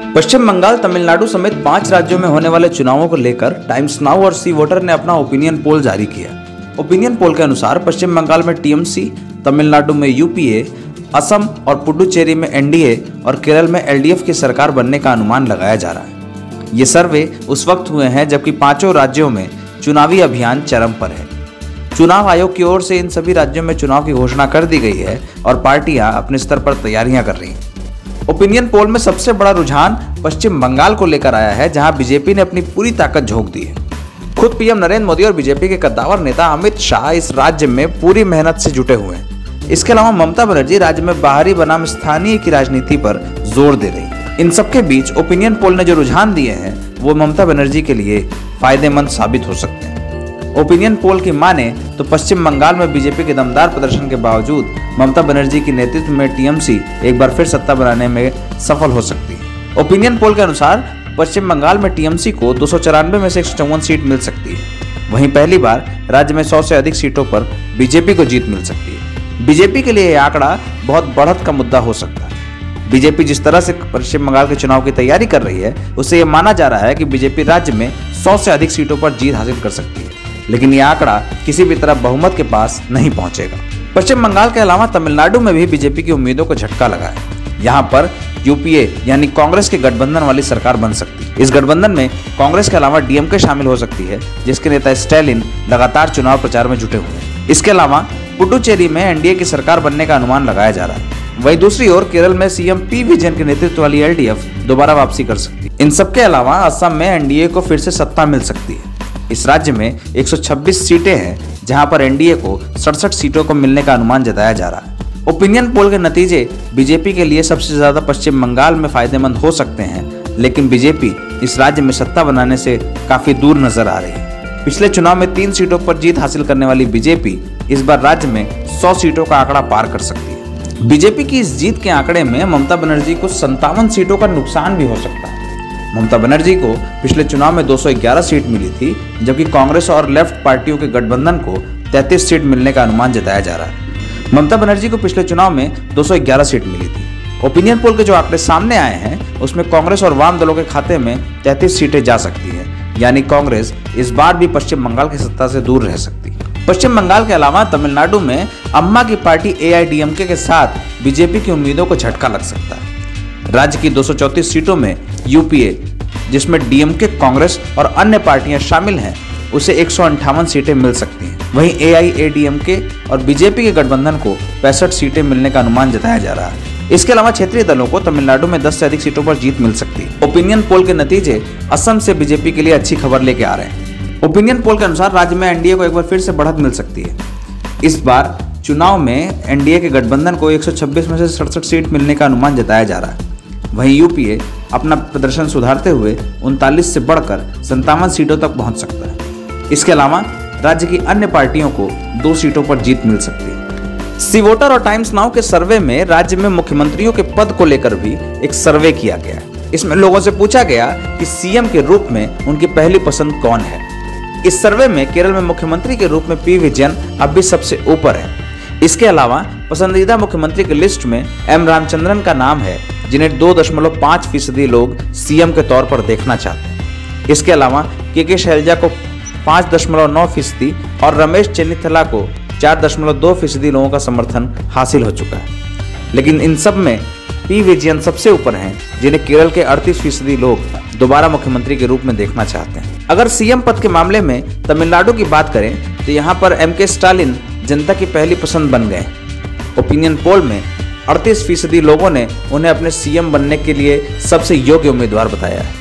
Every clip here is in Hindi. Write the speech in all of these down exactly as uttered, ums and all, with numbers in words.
पश्चिम बंगाल, तमिलनाडु समेत पांच राज्यों में होने वाले चुनावों को लेकर टाइम्स नाउ और सी वोटर ने अपना ओपिनियन पोल जारी किया। ओपिनियन पोल के अनुसार पश्चिम बंगाल में टीएमसी, तमिलनाडु में यूपीए, असम और पुडुचेरी में एनडीए और केरल में एलडीएफ की सरकार बनने का अनुमान लगाया जा रहा है। ये सर्वे उस वक्त हुए हैं जबकि पांचों राज्यों में चुनावी अभियान चरम पर है। चुनाव आयोग की ओर से इन सभी राज्यों में चुनाव की घोषणा कर दी गई है और पार्टियां अपने स्तर पर तैयारियां कर रही हैं। ओपिनियन पोल में सबसे बड़ा रुझान पश्चिम बंगाल को लेकर आया है, जहां बीजेपी ने अपनी पूरी ताकत झोंक दी है। खुद पीएम नरेंद्र मोदी और बीजेपी के कद्दावर नेता अमित शाह इस राज्य में पूरी मेहनत से जुटे हुए हैं। इसके अलावा ममता बनर्जी राज्य में बाहरी बनाम स्थानीय की राजनीति पर जोर दे रही है। इन सबके बीच ओपिनियन पोल ने जो रुझान दिए हैं वो ममता बनर्जी के लिए फायदेमंद साबित हो सकते हैं। ओपिनियन पोल की माने तो पश्चिम बंगाल में बीजेपी के दमदार प्रदर्शन के बावजूद ममता बनर्जी के नेतृत्व में टीएमसी एक बार फिर सत्ता बनाने में सफल हो सकती है। ओपिनियन पोल के अनुसार पश्चिम बंगाल में टीएमसी को दो सौ चौरानवे में से एक सौ चौवन सीट मिल सकती है। वहीं पहली बार राज्य में सौ से अधिक सीटों पर बीजेपी को जीत मिल सकती है। बीजेपी के लिए यह आंकड़ा बहुत बढ़त का मुद्दा हो सकता है। बीजेपी जिस तरह से पश्चिम बंगाल के चुनाव की तैयारी कर रही है उससे यह माना जा रहा है कि बीजेपी राज्य में सौ से अधिक सीटों पर जीत हासिल कर सकती है, लेकिन यह आंकड़ा किसी भी तरह बहुमत के पास नहीं पहुंचेगा। पश्चिम बंगाल के अलावा तमिलनाडु में भी बीजेपी की उम्मीदों को झटका लगा है। यहाँ पर यूपीए यानी कांग्रेस के गठबंधन वाली सरकार बन सकती है। इस गठबंधन में कांग्रेस के अलावा डीएमके शामिल हो सकती है, जिसके नेता स्टैलिन लगातार चुनाव प्रचार में जुटे हुए हैं। इसके अलावा पुडुचेरी में एनडीए की सरकार बनने का अनुमान लगाया जा रहा है। वहीं दूसरी ओर केरल में सीएम पी विजयन के नेतृत्व वाली एलडीएफ दोबारा वापसी कर सकती है। इन सबके अलावा असम में एनडीए को फिर से सत्ता मिल सकती है। इस राज्य में एक सौ छब्बीस सीटें हैं, जहां पर एनडीए को सड़सठ सीटों को मिलने का अनुमान जताया जा रहा है। ओपिनियन पोल के नतीजे बीजेपी के लिए सबसे ज्यादा पश्चिम बंगाल में फायदेमंद हो सकते हैं, लेकिन बीजेपी इस राज्य में सत्ता बनाने से काफी दूर नजर आ रही है। पिछले चुनाव में तीन सीटों पर जीत हासिल करने वाली बीजेपी इस बार राज्य में सौ सीटों का आंकड़ा पार कर सकती है। बीजेपी की इस जीत के आंकड़े में ममता बनर्जी को संतावन सीटों का नुकसान भी हो सकता है। ममता बनर्जी को पिछले चुनाव में दो सौ ग्यारह सीट मिली थी, जबकि कांग्रेस और लेफ्ट पार्टियों के गठबंधन को तैंतीस सीट मिलने का अनुमान जताया जा रहा है। ममता बनर्जी को पिछले चुनाव में दो सौ ग्यारह सीट मिली थी। ओपिनियन पोल के जो आंकड़े सामने आए हैं उसमें कांग्रेस और वाम दलों के खाते में तैंतीस सीटें जा सकती हैं, यानी कांग्रेस इस बार भी पश्चिम बंगाल की सत्ता से दूर रह सकती है। पश्चिम बंगाल के अलावा तमिलनाडु में अम्मा की पार्टी एआईडीएमके के साथ बीजेपी की उम्मीदों को झटका लग सकता है। राज्य की दो सौ चौंतीस सीटों में यूपीए, जिसमें डीएमके, कांग्रेस और अन्य पार्टियां शामिल हैं, उसे एक सौ अंठावन सीटें मिल सकती हैं। वहीं एआईएडीएमके और बीजेपी के गठबंधन को पैंसठ सीटें मिलने का अनुमान जताया जा रहा है। इसके अलावा क्षेत्रीय दलों को तमिलनाडु में दस से अधिक सीटों पर जीत मिल सकती है। ओपिनियन पोल के नतीजे असम से बीजेपी के लिए अच्छी खबर लेके आ रहे हैं। ओपिनियन पोल के अनुसार राज्य में एनडीए को एक बार फिर से बढ़त मिल सकती है। इस बार चुनाव में एनडीए के गठबंधन को एक सौ छब्बीस में से सड़सठ सीट मिलने का अनुमान जताया जा रहा है। वहीं यूपीए अपना प्रदर्शन सुधारते हुए उनतालीस से बढ़कर संतावन सीटों तक पहुंच सकता है। इसके अलावा राज्य की अन्य पार्टियों को दो सीटों पर जीत मिल सकती है। सी वोटर और टाइम्स नाउ के सर्वे में राज्य में मुख्यमंत्रियों के पद को लेकर भी एक सर्वे किया गया। इसमें लोगों से पूछा गया कि सीएम के रूप में उनकी पहली पसंद कौन है। इस सर्वे में केरल में मुख्यमंत्री के रूप में पी विजयन अब भी सबसे ऊपर है। इसके अलावा पसंदीदा मुख्यमंत्री की लिस्ट में एम रामचंद्रन का नाम है, जिन्हें दो दशमलव पाँच फीसदी लोग सीएम के तौर पर देखना चाहते हैं। इसके अलावा के के शैलजा को पाँच दशमलव नौ फीसदी और रमेश चेन्निथला को चार दशमलव दो फीसदी लोगों का समर्थन हासिल हो चुका है। लेकिन इन सब में पी विजयन सबसे ऊपर हैं, जिन्हें केरल के अड़तीस फीसदी लोग दोबारा मुख्यमंत्री के रूप में देखना चाहते हैं। अगर सीएम पद के मामले में तमिलनाडु की बात करें तो यहाँ पर एम के स्टालिन जनता की पहली पसंद बन गए। ओपिनियन पोल में अड़तीस फीसदी लोगों ने उन्हें अपने सीएम बनने के लिए सबसे योग्य उम्मीदवार बताया है।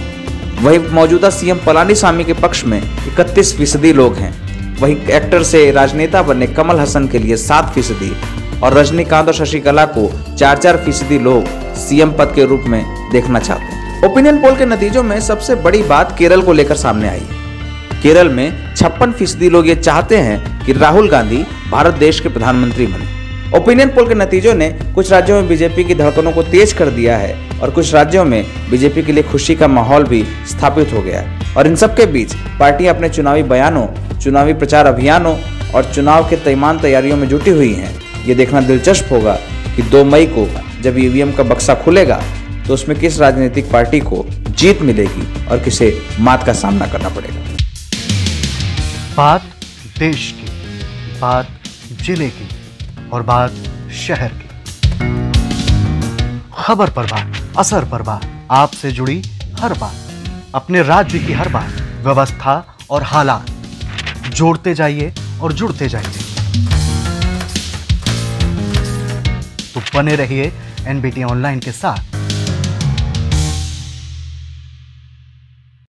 वहीं मौजूदा सीएम पलानीसामी के पक्ष में इकतीस फीसदी लोग हैं। वहीं एक्टर से राजनेता बने कमल हसन के लिए सात फीसदी और रजनीकांत और शशिकला को चार चार फीसदी लोग सीएम पद के रूप में देखना चाहते हैं। ओपिनियन पोल के नतीजों में सबसे बड़ी बात केरल को लेकर सामने आई है। केरल में छप्पन फीसदी लोग ये चाहते हैं कि राहुल गांधी भारत देश के प्रधानमंत्री बने। ओपिनियन पोल के नतीजों ने कुछ राज्यों में बीजेपी की धड़कनों को तेज कर दिया है और कुछ राज्यों में बीजेपी के लिए खुशी का माहौल भी स्थापित हो गया है। और इन सबके बीच पार्टियां अपने चुनावी बयानों, चुनावी प्रचार अभियानों और चुनाव के तैयार तैयारियों में जुटी हुई हैं। ये देखना दिलचस्प होगा कि दो मई को जब ईवीएम का बक्सा खुलेगा तो उसमें किस राजनीतिक पार्टी को जीत मिलेगी और किसे मात का सामना करना पड़ेगा। बात देश की, बात जिले की और बात शहर की। खबर पर बात, असर पर बात, आपसे जुड़ी हर बात, अपने राज्य की हर बात, व्यवस्था और हालात, जोड़ते जाइए और जुड़ते जाइए। तो बने रहिए एनबीटी ऑनलाइन के साथ।